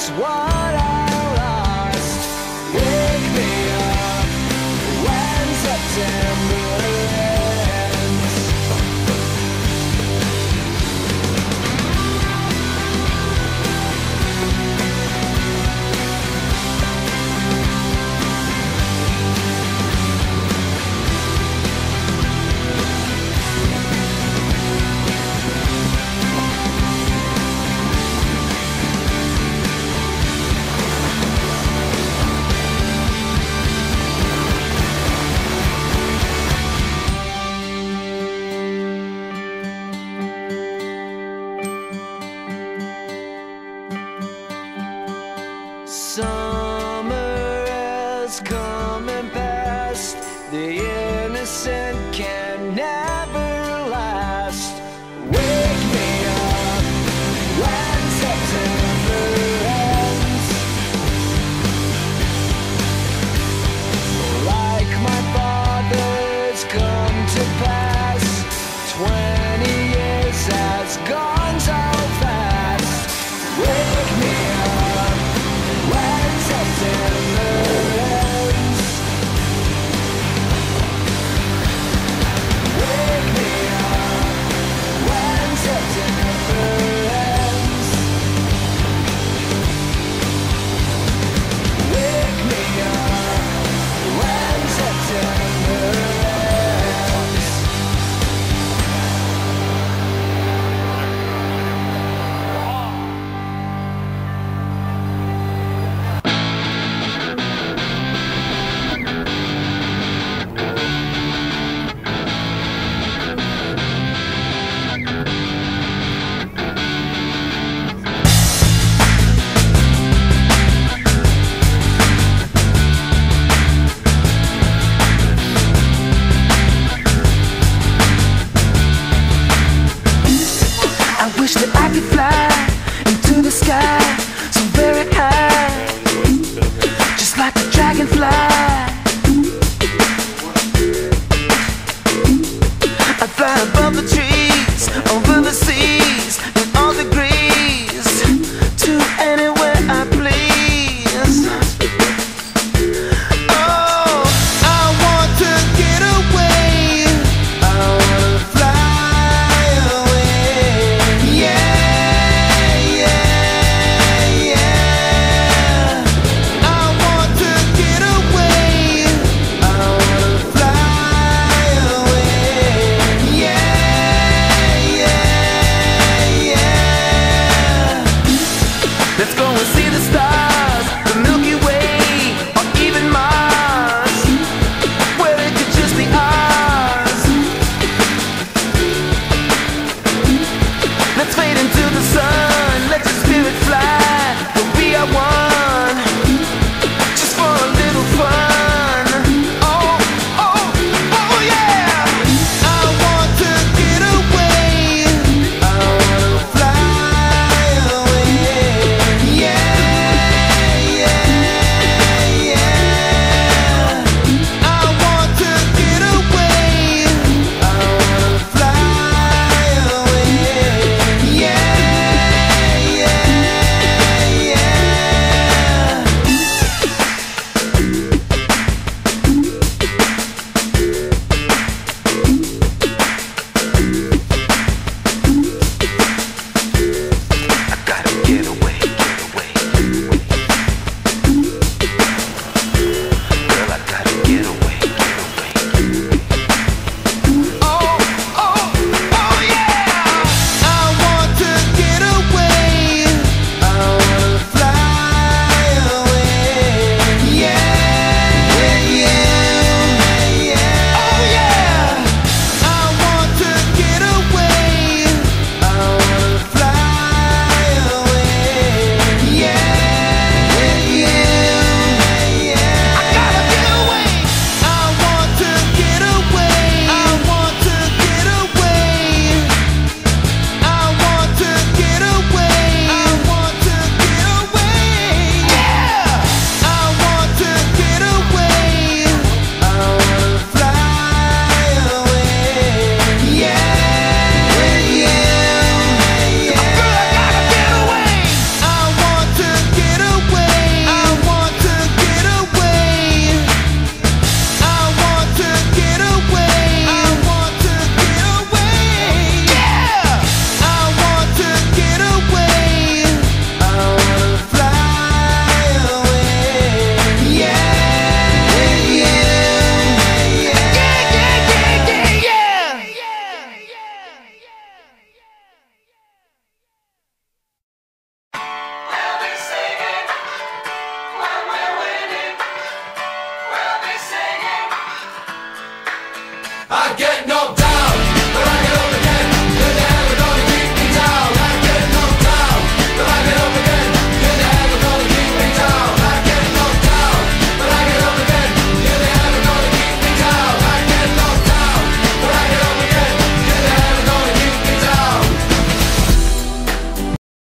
what I lost. Wake me up when September ends. Summer is coming past. The innocent can never last. Wake me up when September ends. Like my father's come to pass. 20 years has gone so fast. Wake me up when September ends. Wake me up when September ends. Wake me up when September ends. I wish that I could fly into the sky so very high, just like a dragonfly. I'd fly above the trees, over the seas, in all degrees, to anywhere I please. Oh, I want to get away. I wanna fly away. Yeah, yeah, yeah. I want to get away. I wanna fly away. Yeah, yeah, yeah. Let's go and see the stars.